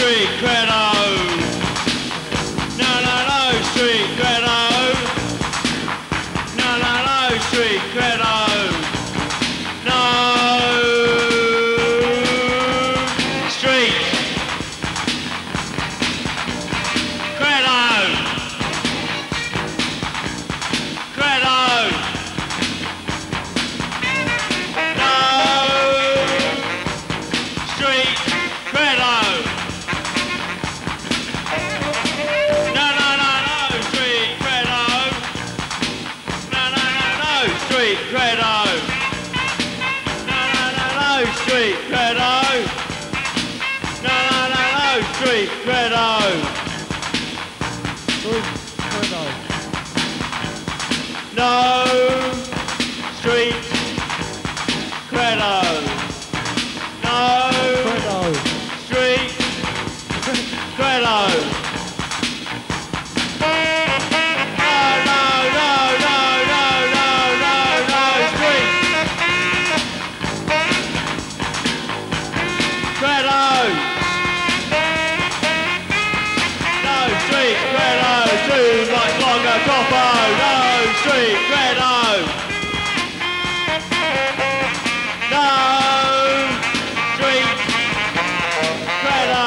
street credo. No, no, no, street credo. No, no, no, street credo. No, street credo. Credo. No, street credo. No, no, no, no, street credo. No, no, no, no, street credo. No, no, no, no, street credo. No, no, no, no, street credo. No, street credo. No, street credo. No, no, no, no, no, no, no, no, street credo. No, street credo. Too much longer, topo. No, street credo. No, street credo.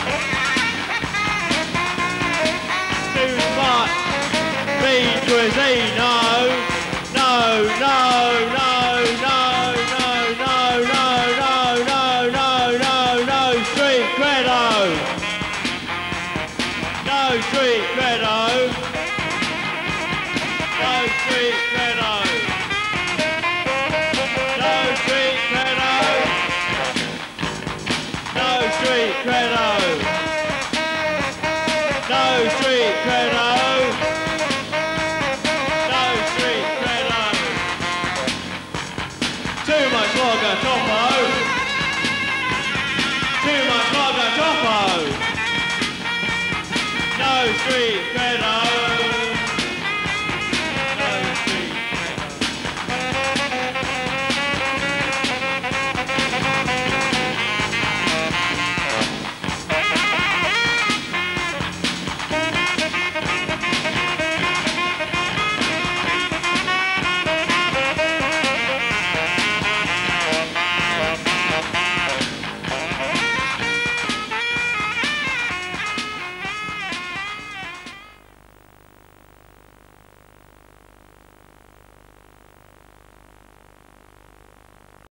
Too much bourgeoisie. No, no, no, no, no, no, no, no, no, no, no, no, no, street credo. No, street credo. No, street credo. No, street credo. No, street credo. No, street credo. No, street credo. Too much longer, topo. Too much longer, topo. No, street credo.